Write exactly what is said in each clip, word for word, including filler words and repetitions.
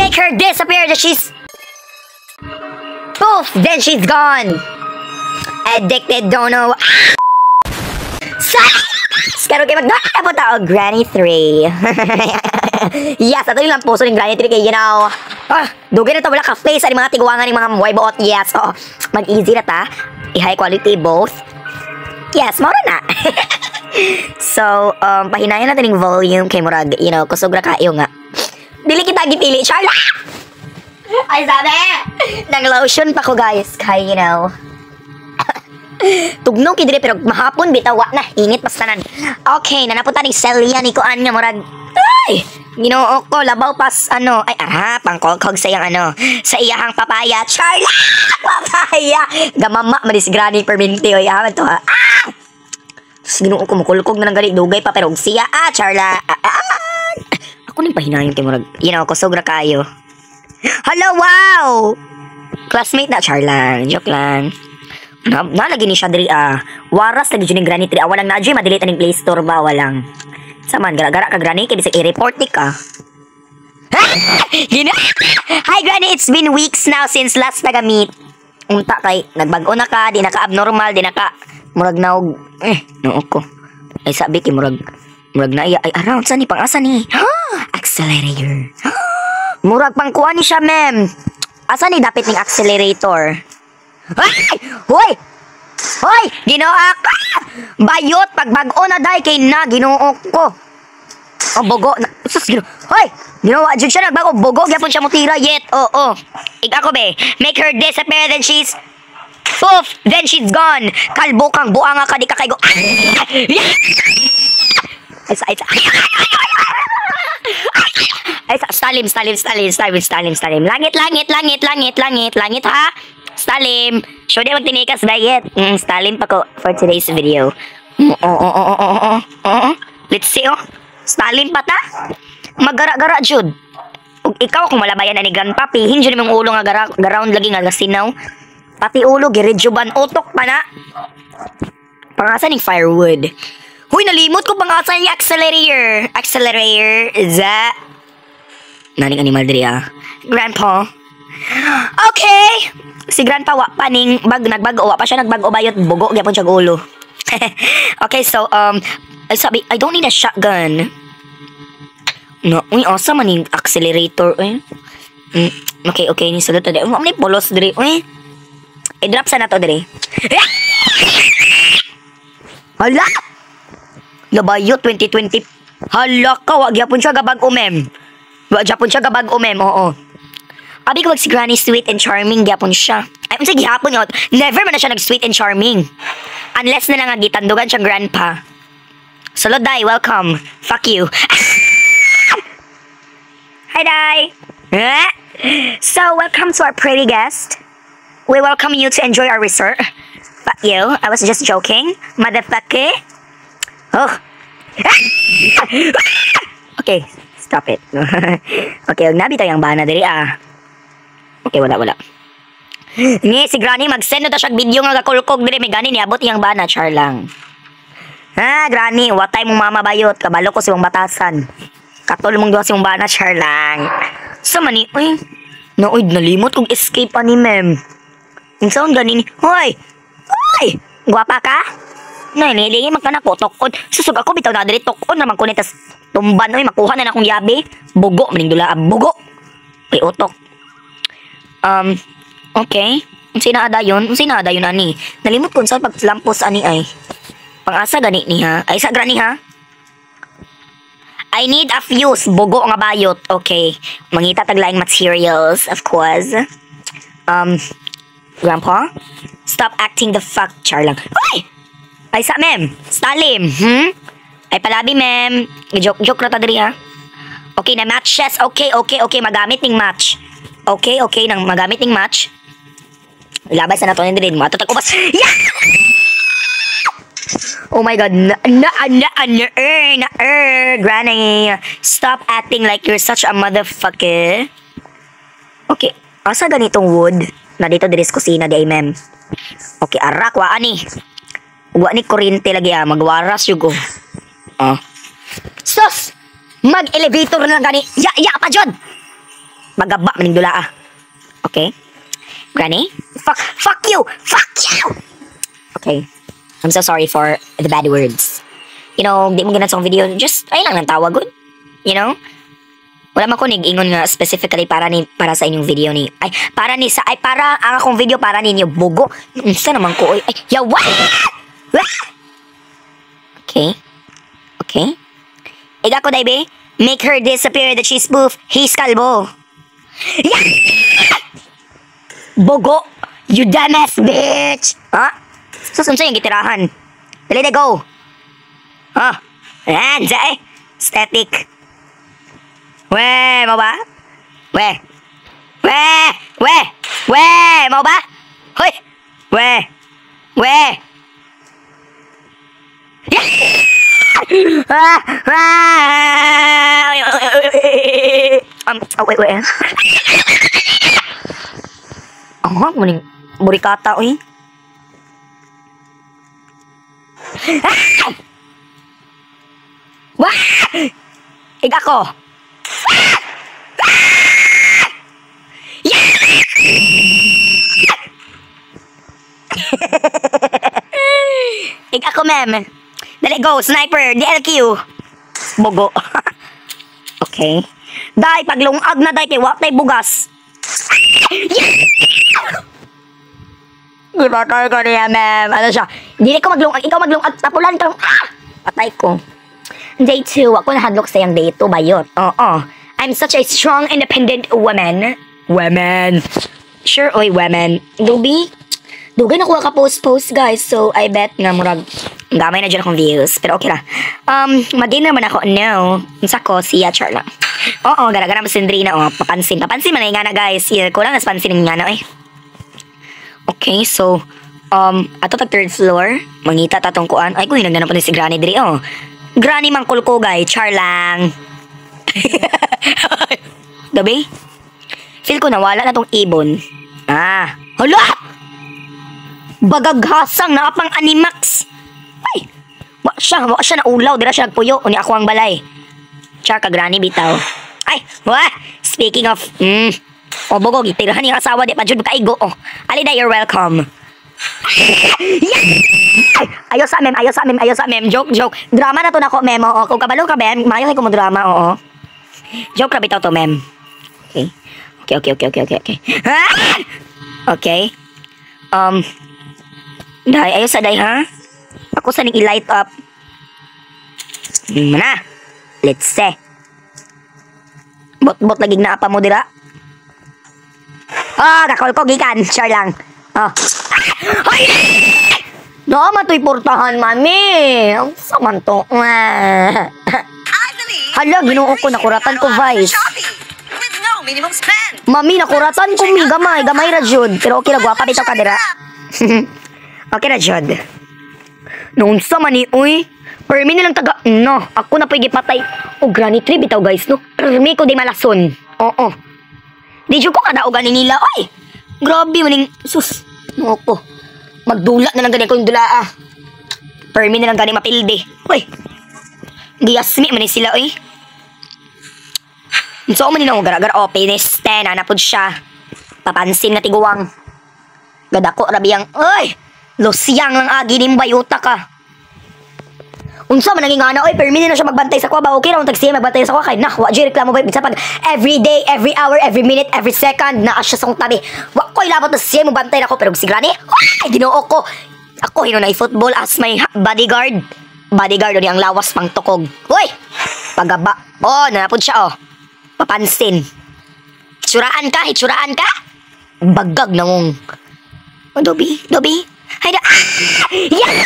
Make her disappear that she's... Poof! Then she's gone. Addicted, don't know... Skaro kayo magdaka po tao, Granny three. Yes, ato yung lang puso ng Granny three kay, you know, ah, dugay na ito wala ka-face sa mga tiguangan ng mga muway buot. Yes, so, mag-easy na ta. I-high quality both. Yes, mora na. So, um, pahinayan natin yung volume kay Murag, you know, kusugra kayo nga. Dili kita gipili, Charla! Ay, sabi! Nang lotion pa ko, guys, kay, you know, tugnaw kay dire pero mahapon bitawa na init pas tanan. Okay, nanapunta ni Celia ni kuan nga murag. Ay, Ginoo ko labaw pas ano ay ara pangkolkog sa iyang ano sa iyahang papaya. Charla! Papaya. Gamama manis Granny perminti oy aman to ha. Ah! Ginoo ko mukulkog na nang gali dugay pa pero siya ah Charla. Ah, ah, ah. Ako ning pahinayon kay murag. You know, kusogra kayo. Hello, wow. Classmate na Charla. Joke lang. Na, nalagi ni siya diri ah. Waras lagi jud ni Granny tri awalang na jud madelete ning Play Store ba walang. Saman gara-gara ka Granny kay bisag i-report ni ka. You know? Hi Granny, it's been weeks now since last naga-meet. Unta kay nagbag-o na ka, di na ka abnormal, di na ka murag naog eh noo ko. Ay sabi kay murag murag na iya ay around sa ni pang-asa ni. Accelerator. Murag pang kuha ni siya ma'am. Asa ni dapit ning accelerator? Ay! Hoy! Hoy! Ginoo ka! Bayot! Pagbag-o na day kay na ginoo ko. Oh, bogo. Sus, ginoo. Hoy! Ginoo, adjud siya nagbago. Bogo, gyapon siya mutira yet. Oo, oh, oh. Ig ako be. Make her disappear, then she's... Poof! Then she's gone. Kalbo kang buanga ka, di ka kaygo. Ay, sa, ay, sa. Ay, sa. Stalim, stalim, stalim, stalim, stalim, stalim. Langit, langit, langit, langit, langit, langit, ha? Stalim. Show dia magtinikas diet. Mm, Stalim pa ko for today's video. Oo, oo, oo, oo, oo. Let's see, oh. Stalim pa ta? Magara-gara, Jud. Ug ikaw kung malabayan na ni Grandpapi, hindi mo yung ulo nga gara garound lagi nga gasinaw. Pati ulo, girejuban, utok pa na. Pangasa ning firewood. Huy, nalimot ko pangasa ni accelerator. Accelerator, is that? Naning animal diri, ah. Grandpa. Okay. Si Grandpa wa pa ning bag nagbago wa pa siya nagbago bayot bugo gyapon siya ulo. Okay, so um I sabi I don't need a shotgun. No, uy asa man ning accelerator eh. Mm, okay, okay ni sulod diri. Mo ni polos diri. Uy. I-drop sa nato diri. Hala. Labayo twenty twenty. Hala ka wa gyapon siya gabag umem. Wa gyapon siya gabag umem. Oo. Abi ko si Granny sweet and charming gyapon siya. Ay unsa gihapon yun? Never man na siya nag sweet and charming. Unless na lang nga gitandugan siya grandpa. Sulod Day, welcome. Fuck you. Hi Day. So welcome to our pretty guest. We welcome you to enjoy our resort. Fuck you. I was just joking. Motherfucker. Oh. Okay, stop it. Okay, nabi tayong bana diri ah. Okay, wala, wala. Ni, si Granny, mag-send na ta siya video nga kakulkog diri. May gani, niabot iyang bana, char lang. Ha, Granny, watay mong mama bayot. Kabalo ko si mong batasan. Katol mong duwa si mong bana, char lang. Sa mani, uy. Nauid, nalimot kong escape pa ni ma'am. Yung sound gani ni, hoy! Hoy! Guwapa ka? Nay, nilingi magkana ko, tokon. Susug ako, bitaw na diri, tokon naman ko nitas. Tumban, uy, makuha na na akong yabi. Bugo, maning dula, bugo. Uy, utok. Um, okay. Unsa na ada yun? Unsa na ada yun ani? Nalimot ko sa paglampos ani ay. Pangasa gani ni ha? Ay sa Granny ha? I need a fuse. Bugo nga bayot. Okay. Mangita taglaing materials, of course. Um, Grandpa? Stop acting the fuck, char lang. Ay! Ay sa ma'am. Stalim. Hmm? Ay palabi ma'am. Joke-joke na ta diri ha? Okay na matches. Okay, okay, okay. Magamit ning match. Okay, okay, nang magamit ng match. Ilabay sa nato ni din mo. Ato tagupas. Yeah! Oh my god. Na, na, na, na, er, na, er, Granny. Stop acting like you're such a motherfucker. Okay. Asa ganitong wood? Na dito diris kusina di ay ma'am. Okay, arak, wa ani. Wa ni kuryente lagi ah. Magwaras yugo. Oh. Sus! Mag-elevator na gani. Ya, ya pa, John! Magaba maning dula ah. Okay? Granny? Fuck, fuck you! Fuck you! Okay. I'm so sorry for the bad words. You know, di mo ganun sa video, just, ay lang ang tawag good. You know? Wala man ko nag-ingon nga specifically para ni para sa inyong video ni. Ay, para ni sa, ay, para ang akong video para ninyo, bugo. Unsa naman ko, ay, yawa! Okay. Okay. Iga ko, baby. Make her disappear that she's spoof. He's kalbo. Yeah! Bogo! You dumbass bitch! Ha? Susunod yung gitirahan. Dali na go! Ha? Ayan, dyan eh. Static. Weh, mau ba? Weh. Weh! Weh! Weh! Mau ba? Hoy! Weh! Weh! Ah! Ah! Um, oh, wait, wait. Oh, muning burikata, oy. Ah! Wah! Iga ko. Ah! Ah! Yeah! Iga ko, ma'am. Dali, go, sniper, D L Q. Bogo. Okay. Day, paglungag na day, kay wapay bugas. Gipatay ko niya, ma'am. Ano siya? Hindi ko maglungag. Ikaw maglungag. Tapulan ka. Ah! Patay ko. Day two. Ako nahadlok sa yung day two ba yun? Oo. I'm such a strong, independent woman. Woman. Sure, oy, woman. Dubi? Dugay na kuha ka post-post, guys. So, I bet nga murag gamay na dyan akong views. Pero okay lang. Um, mag-gain naman ako. No. Unsa ko, siya, char lang. Oo, gara-gara mo sindrina. Oh, papansin. Papansin man na yung nga na, guys. Yeah, kulang nas pansin yung nga na, eh. Okay, so, um, ato tag third floor. Mangita tatong kuan. Ay, kung hinagdanan pa ni si Granny diri, oh. Granny mangkul ko, guys. Char lang. Gabi? Feel ko nawala na tong ibon. Ah. Hala! Bagaghasang na pang Animax. Ay! Wa siya, wa siya na ulaw. Dira siya nagpuyo. Uni ako ang balay. Char ka, Granny, bitaw. Ay! Wah! Speaking of, hmm. O, bogo, gitirahan yung asawa. Di pa dyan kaigo. Oh. Alida, you're welcome. Ay, ayaw sa mem, ayaw sa mem, ayaw sa mem. Joke, joke. Drama na to na ko, mem. Oo, kung kabalo ka, mem. Mayo ko mo drama, oo. Joke na bitaw to, mem. Okay. Okay, okay, okay, okay, okay, okay. Okay. Um, Day, ayaw sa day, ha? Ako sa ning i-light up. Mana? Let's see. Bot-bot laging naapa mo dira. Ah, kakol ko, gikan. Sure lang. Oh. Ay! No, matoy portahan, mami. Ang saman to. Hala, ginuo ko, nakuratan ko, Vice. Mami, nakuratan ko, mi. Gamay, gamay ra, Jud. Pero okay na, gwapa bitaw ka, dira. Okay na, Jud. Noon sa mani, uy. Permi nilang taga, no. Ako na pwede patay. O, Granny Tree, bitaw, guys, no. Permi ko di malason. Oo. Di Jud ko kada o ganing nila, oy. Grabe, maning, sus. No ko. Magdula na lang ganing ko yung dula, ah. Permi na lang ganing mapilde. Uy. Giyasmi, maning sila, oy. So, manin ako gara-gara, oh, piniste, nanapod siya. Papansin na tiguwang. Gadako, rabiyang, uy. Losyang lang agi ni bayuta ka. Unsa man naging ana, oy, permini na siya magbantay sa kwa ba? Okay ra tag siya magbantay sa kwa kay nak wa jay reklamo ba bisa pag every day, every hour, every minute, every second na siya sa kong tabi. Wa koy labot na siya magbantay nako pero si Granny, ay Ginoo ko. Ako hinunay football as my bodyguard. Bodyguard ni ang lawas pang tukog. Hoy. Pagaba. Oh, nanapod siya oh. Papansin. Hitsuraan ka, hitsuraan ka. Bagag nangong. Oh, Dobby, Dobby. Hayda. Yeah.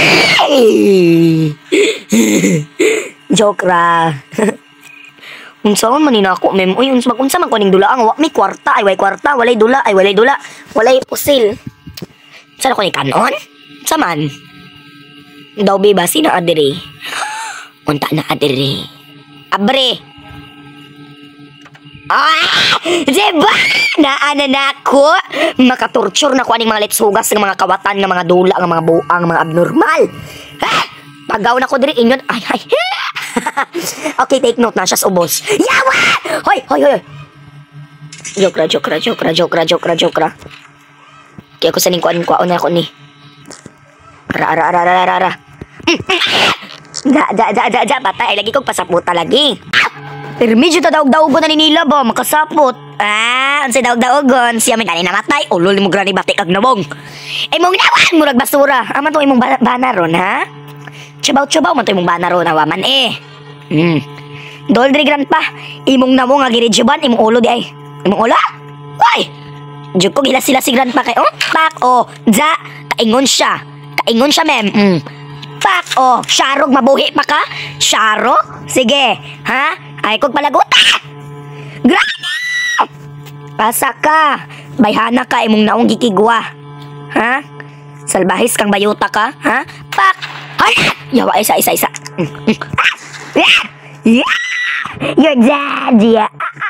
Joke ra. Unsa man manin ako mem. Uy, unsa unsa man kuning dula ang wa may kwarta ay way kwarta, walay dula ay walay dula, walay pusil. Sa ko ni kanon? Sa man. Daw ba sino adiri? Unta na adiri. Abre. Ah! Diba? Naana na ako. Makatorture na ko aning mga letsugas ng mga kawatan ng mga dula, ng mga buang, mga abnormal. Ha? Pagaw na ko diri inyon. Ay, ay. Okay, take note na siya sa ubos. Yawa! Hoy, hoy, hoy. Joke ra, joke ra, joke ra, joke ra, joke ra, joke ra. Kaya ako sa ningkuan ko na ako ni. Ara, ara, ara, ara, ara, ara. Da, da, da, da, da, patay. Ay, lagi kong pasaputa lagi. Pero medyo tadaog-daogon na ni nila ba, makasapot. Ah, ang daog-daogon. Siya may kanina matay. Ulol mo grani batik ag nabong. Eh, mong nawan, murag basura. Aman to imong ba banaron, ha? Tsabaw-tsabaw man to imong banaron, hawaman eh. Hmm. Doldri gran pa. Imong namo nga giridjuban, imong ulo di ay. Imong ulo? Hoy! Diyo ko gila sila si gran pa kay. Oh, pak, oh. Ja, kaingon siya. Kaingon siya, mem. Hmm. Pak, oh. Syarog, mabuhi pa ka? Syaro? Sige, ha? Ay, kog palaguta! Grabe! Pasa ka! Bayhana ka, imong naong gikigwa. Ha? Salbahis kang bayuta ka, ha? Pak! Ay! Yawa, isa, isa, isa. Yeah! You're dead, yeah!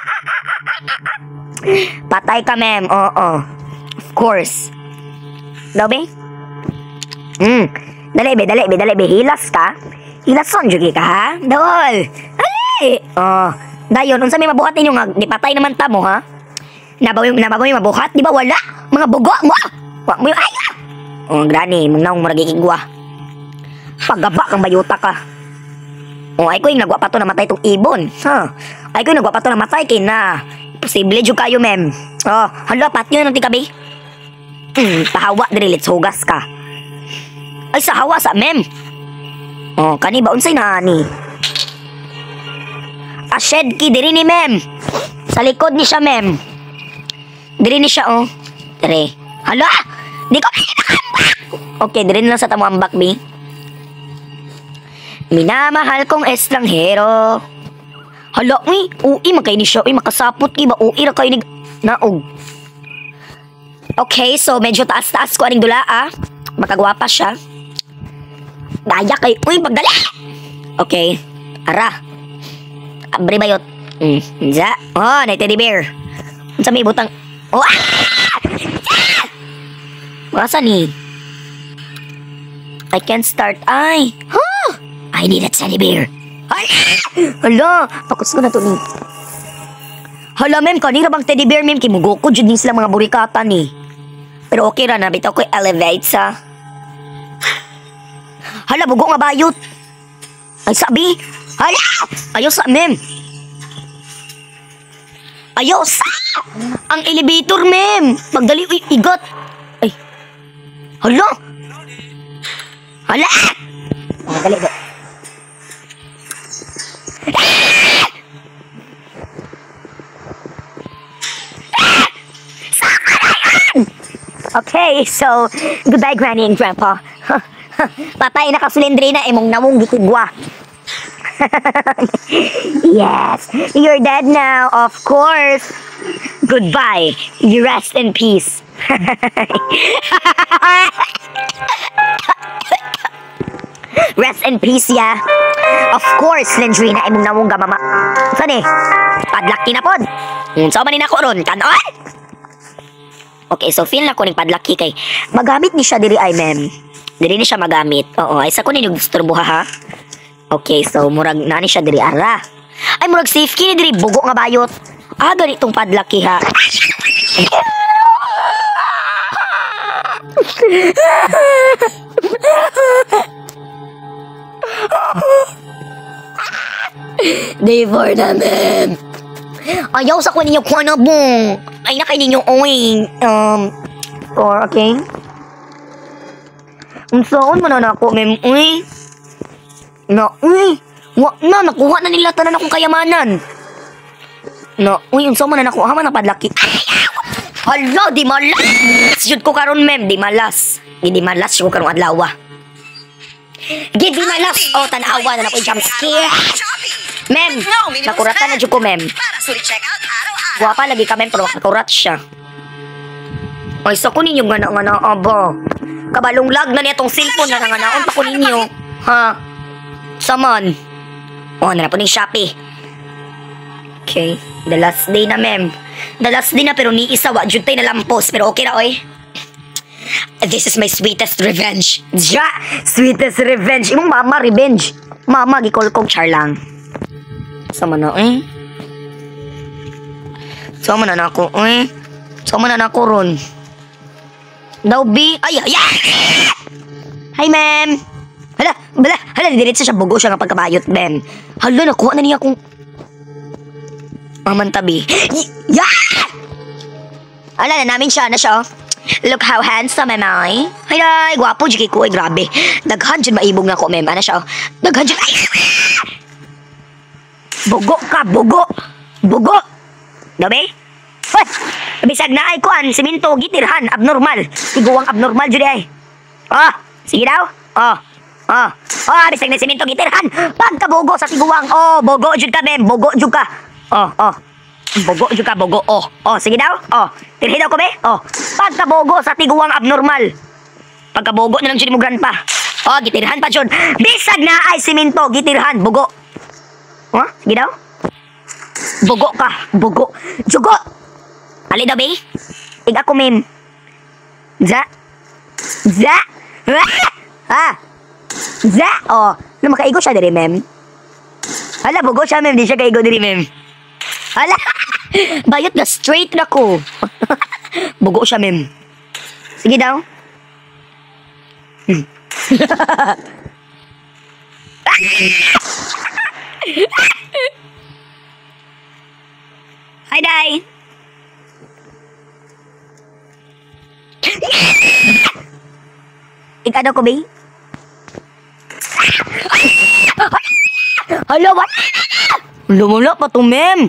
Patay ka, mem. Oo. Of course. Daw, be? Hmm. Dali, be, dali, be, dali, be. Hilas ka? Hilas son, jugi ka, ha? Dawol! Ali! Oh. Dayon, unsa may mabuhat ninyo nga, di patay naman ta mo, ha? Nabaw yung, nabaw yung mabuhat, di ba wala? Mga bugo mo! Wag mo yung ay! Oh, grani, mong naong murag ikigwa. Paggaba kang bayuta ka. Oh, ay ko yung nagwa pa to namatay tong ibon. Ha? Ay ko yung nagwa pa to namatay kay na. Posible jud kayo, mem. Oh, hala, patyo na ng tikabi. Hmm, pahawa diri, let's hugas ka. Ay, sa hawa sa, mem. Oh, kani ba unsay na ni? A shed ki diri ni, mem. Sa likod ni siya, mem. Diri ni siya, oh. Diri. Hala! Di ko okay, diri na lang sa tamo ambak, bi. Minamahal kong estranghero. Hala, uy. Ui, magkay ni siya. Uy, makasapot ki ba? Ui, ra kayo ni naog. Okay, so medyo taas-taas ko aning dula, ah. Makagwapa siya. Daya kay, uy, pagdali! Okay. Ara. Abre bayot. Mm. Ja. Oh, na teddy bear. Unsa may butang. Oh. Ah! Masa ni? I can't start. Ay. Huh? I need a teddy bear. Ay. Hala, pakus ko na to ni. Hala, mem, kanina bang teddy bear, mem? Kimugoko jud ni sila mga burikata ni. Pero okay ra na, bitaw ko elevate sa. Hala, bugo nga bayot. Ay, sabi. Hala! Ayaw sa, mem. Ayaw sa! Ang elevator, mem. Magdali, uy, igot. Ay. Hala! Hala! Magdali, igot. Okay, so, goodbye, Granny and Grandpa. Patay na kasulindri na, imong namong gikigwa. Yes, you're dead now, of course. Goodbye. You rest in peace. Rest in peace, yeah. Of course, Lendrina, imong namong gamama. Saan eh? Padlaki na pod. Unsa man ni nako ron, kanon? Okay, so feel na ko ning padlaki kay magamit ni siya diri ay, mem. Diri ni siya magamit. Oo, ay sa ko ninyo disturbo ha. Okay, so murag nani siya diri ara. Ay murag safe kini diri bugo nga bayot. Ah, ganitong padlaki ha. Day four na, mem. Ayaw sa ko ninyo kuha na bong. Ay na kay ninyo oing. Um, or okay. Unsaon man na ako, mem, uy. Na, uy. Wa na, nakuha na nila tanan akong kayamanan. Na, uy, unsaon man na nakuha man na padlaki. Hala, di malas. Jud ko karon, mem, di malas. Di di malas ko karong adlaw. Di di malas. Oh, tanawa na ako jump scare. Mem, nakuratan na jud ko, mem. Guwapa lagi ka, mem, pero nakurat siya. Ay, sa ko ninyo nga na nga na, aba. Kabalong lag na niya tong cellphone na nanganaon pa ko ninyo. Ha? Saman. Oh, na po ng Shopee. Okay. The last day na, mem. The last day na, pero ni isa, wa jud tay na lampos. Pero okay ra, oy. This is my sweetest revenge. Ja! Sweetest revenge. Imong mama, revenge. Mama, gikol kong char lang. Sama na, eh. Sama na nako, eh. Sama na nako ron. Daw, B. Ay, ay, ay! Hi, ma'am. Hala, bala, hala, diretso siya, bugo siya nga pagkabayot, ma'am. Hala, nakuha na niya kung... Mamantabi. Y- yeah! Ala na namin siya, na siya, oh. Look how handsome am I. Ay, ay, gwapo, jiki ko, ay, grabe. Daghan dyan maibog na ko, ma'am. Ano siya, oh. Daghan dyan, ay! Bugo ka, bugo! Bugo! Dabi? What? Bisag na ay kuan, siminto, gitirhan, abnormal. Tiguang abnormal dyan ay. Oh, sige daw. Oh, oh, oh, bisag na siminto, gitirhan. Pagkabugo sa tiguang, oh, bugo dyan ka, ma'am. Bugo dyan ka. Oh, oh. Bugo dyan ka, bugo. Oh, oh, sige daw. Oh, tirhi daw ko, be. Oh, pagkabugo sa tiguang abnormal. Pagkabugo na lang dyan mo pa. Oh, gitirhan pa dyan. Bisag na ay siminto, gitirhan, bugo. Oh, sige daw. Bugo ka, bugo. Jugo! Ali daw, be? Iga ko, ma'am. Za? Za? Ah! Za? Oh, na makaigo siya diri, ma'am. Hala, bugo siya, ma'am. Di siya kaigo diri, ma'am. Hala! Bayot na straight na ko. Bugo siya, ma'am. Sige daw. Hmm. Hi, Day. Ikaw daw ko, be? Hala, what? Lumula pa to, ma'am.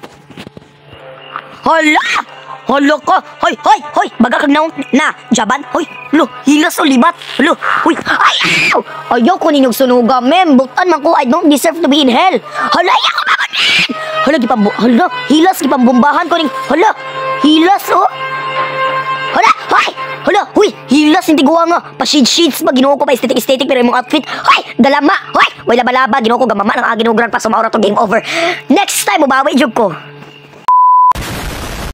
Hala! Hala ka! Hoy, hoy, hoy! Baga kag naong na, jaban. Hoy, lo, hilas o libat. Lo, hoy, ay, ayaw! Ayaw ko ninyong sunuga, ma'am. Butan man ko, I don't deserve to be in hell. Hala, ayaw ko ba, ma'am? Hala, gipambu, hala, hilas, gipambumbahan ko ning, hala, hilas, oh. Hala, hoy! Hala, huy, hilas, hindi guwa nga. Pa-sheets-sheets ba, ginuho ko pa aesthetic-aesthetic pero yung outfit. Hoy, dalama, hoy! Way laba-laba, ginuho ko gamama ng aginugran pa, sumaura to game over. Next time, mabawi, jug ko.